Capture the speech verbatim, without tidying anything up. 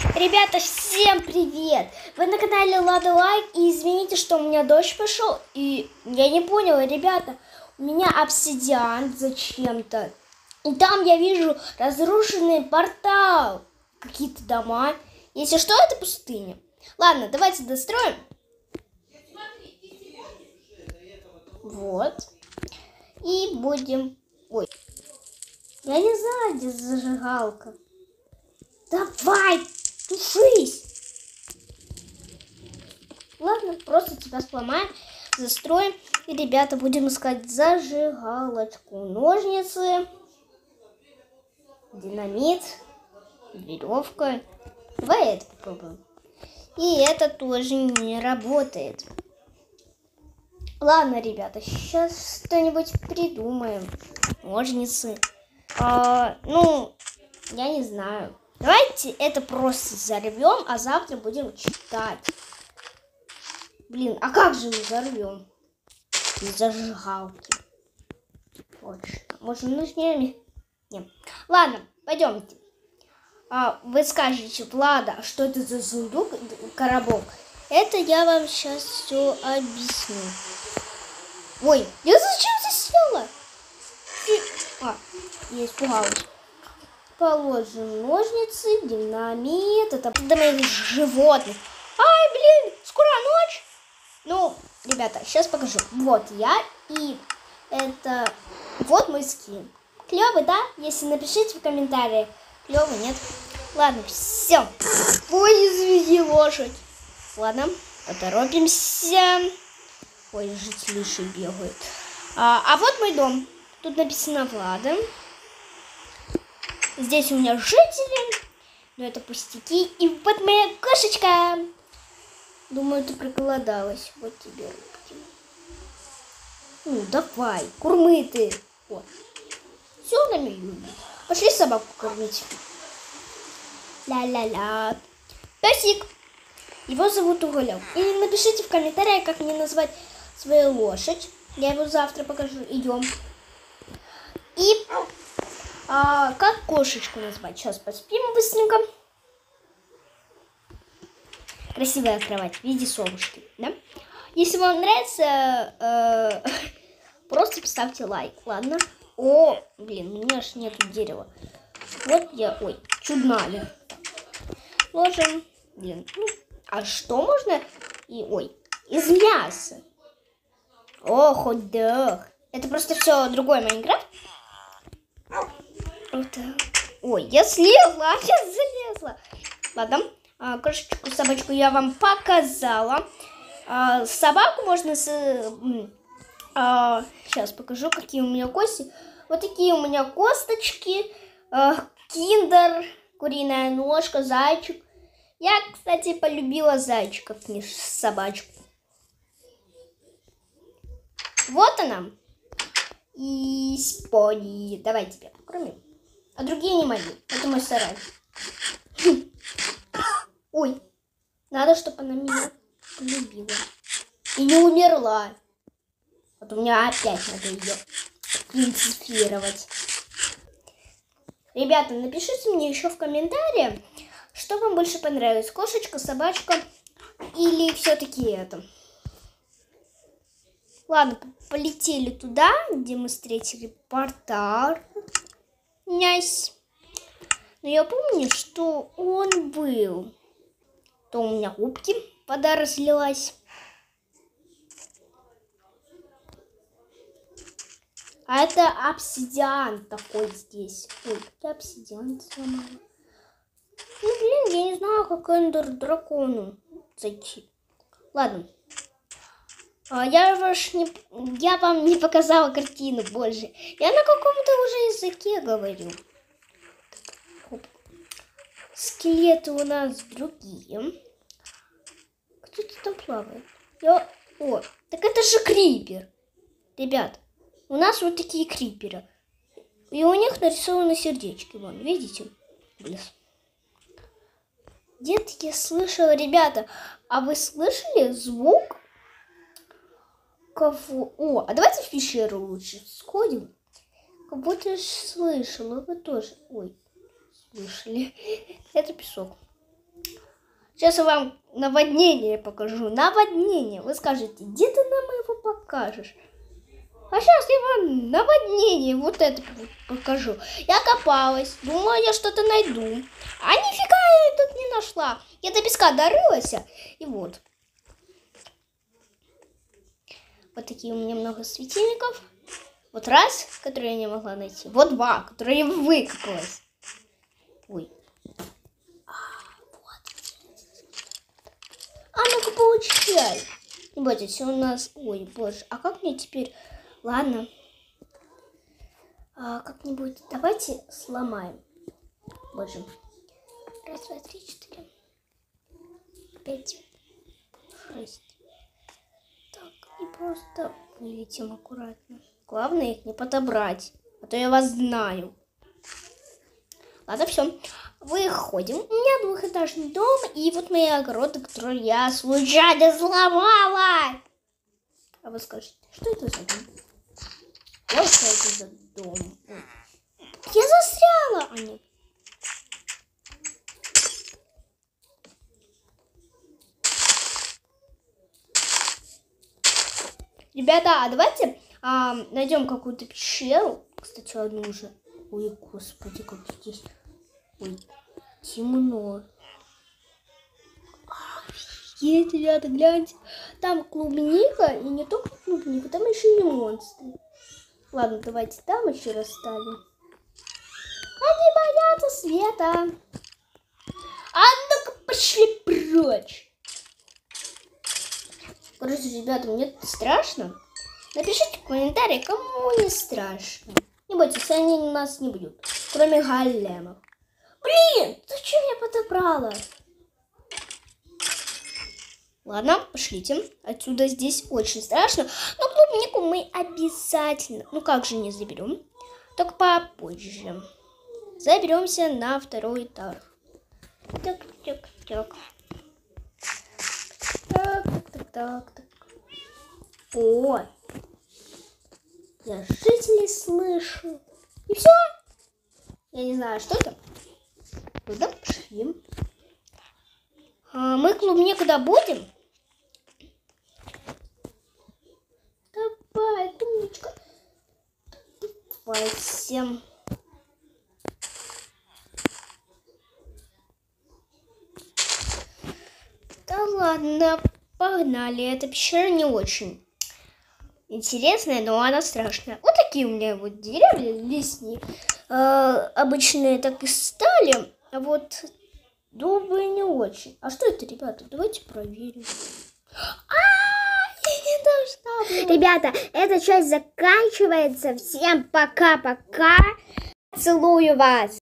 Ребята, всем привет! Вы на канале Лада Лайк, и извините, что у меня дождь пошел, и я не поняла, ребята, у меня обсидиан зачем-то, и там я вижу разрушенный портал, какие-то дома. Если что, это пустыня. Ладно, давайте достроим. Вот. И будем... Ой. Я не знаю, где зажигалка. Давай, тушись. Ладно, просто тебя сломаем, застроим. И, ребята, будем искать зажигалочку. Ножницы, динамит, веревка. Давай это попробуем. И это тоже не работает. Ладно, ребята, сейчас что-нибудь придумаем. Ножницы. А, ну, я не знаю. Давайте это просто взорвем, а завтра будем читать. Блин, а как же мы взорвем? Без зажигалки. Вот что. Может, нужнее? Нет. Ладно, пойдемте. А, вы скажете, Влада, что это за сундук, коробок? Это я вам сейчас все объясню. Ой, я зачем засела? А, я испугалась. Положим ножницы, динамит, это для моих животных. Ай, блин, скоро ночь. Ну, ребята, сейчас покажу. Вот я и это... Вот мой скин. Клевый, да? Если напишите в комментариях. Клевый, нет? Ладно, все. Ой, извини, лошадь. Ладно, поторопимся. Ой, жители еще бегают. А, а вот мой дом. Тут написано Влада. Здесь у меня жители, но это пустяки. И вот моя кошечка. Думаю, ты проголодалась. Вот тебе рыбки. Ну, давай, курмы ты. Вот. Все на меня любит. Пошли собаку кормить. Ля-ля-ля. Песик. Его зовут Уголек. И напишите в комментариях, как мне назвать свою лошадь. Я его завтра покажу. Идем. И... А, как кошечку назвать? Сейчас поспим быстренько. Красивая кровать в виде совушки, да? Если вам нравится, э, просто поставьте лайк, ладно? О, блин, у меня аж нету дерева. Вот я, ой, чудная. Ложим, блин, ну, а что можно? И, ой, из мяса. О, хот-дог. Это просто все другой Майнкрафт. Ой, я слезла, опять залезла. Ладно, а, кошечку, собачку я вам показала. А, собаку можно с... А, сейчас покажу, какие у меня кости. Вот такие у меня косточки. А, киндер, куриная ножка, зайчик. Я, кстати, полюбила зайчиков, не собачку. Вот она. И спони. Давай тебя покормим. А другие не могу. Это мой сарай. Ой. Надо, чтобы она меня полюбила. И не умерла. Вот у меня опять надо ее инцифицировать. Ребята, напишите мне еще в комментариях, что вам больше понравилось. Кошечка, собачка или все-таки это. Ладно, полетели туда, где мы встретили портал. Нясь. Но я помню, что он был. То у меня губки вода разлилась. А это обсидиан такой здесь. Ой, я обсидиан сломала. Ну, блин, я не знаю, как эндер дракону зайти. Ладно. А я, ваш не, я вам не показала картину больше. Я на каком-то уже языке говорю. Оп. Скелеты у нас другие. Кто-то там плавает. Я... О, так это же крипер. Ребят, у нас вот такие криперы. И у них нарисованы сердечки. Вон, видите? Блин. Где-то я слышала, ребята, а вы слышали звук? Кого? О, а давайте в пещеру лучше сходим. Как будто я слышала, вы тоже. Ой, слышали. Это песок. Сейчас я вам наводнение покажу. Наводнение. Вы скажете, где ты нам его покажешь? А сейчас я вам наводнение вот это вот покажу. Я копалась, думала, я что-то найду. А нифига я тут не нашла. Я до песка дорылась. И вот. Вот такие у меня много светильников. Вот раз, который я не могла найти. Вот два, которые я выкопалась. Ой. А, вот. А ну-ка, получай. Не бойтесь, все у нас... Ой, боже, а как мне теперь... Ладно. А, как-нибудь... Давайте сломаем. Боже. Раз, два, три, четыре. Пять. Шесть. Так, и просто вылетим аккуратно. Главное их не подобрать, а то я вас знаю. Ладно, все. Выходим. У меня двухэтажный дом, и вот мои огороды, которые я случайно сломала. А вы скажете, что это за дом? Вот что это за дом. Я застряла. А нет. Ребята, а давайте а, найдем какую-то пещеру. Кстати, одну уже. Ой, господи, как здесь. Ой, темно. Офигеть, ребята, гляньте. Там клубника, и не только клубника, там еще и монстры. Ладно, давайте там еще расставим. Они боятся света. А ну-ка, пошли прочь. Короче, ребята, мне тут страшно. Напишите в комментарии, кому не страшно. Не бойтесь, они у нас не бьют. Кроме големов. Блин, зачем я подобрала? Ладно, пошлите. Отсюда здесь очень страшно. Но клубнику мы обязательно... Ну как же не заберем? Только попозже. Заберемся на второй этаж. Так, так, так. Так, так, так, так. О! Я жителей слышу. И все. Я не знаю, что это. Куда пошли? А, мы клубнику добудем. Давай, клубничка. Давайте. Да ладно, погнали. Эта пещера не очень интересная, но она страшная. Вот такие у меня вот деревья лесни. Э, обычные так и стали, а вот дубы не очень. А что это, ребята? Давайте проверим. А, я не должна была. Ребята, эта часть заканчивается. Всем пока-пока. Целую вас.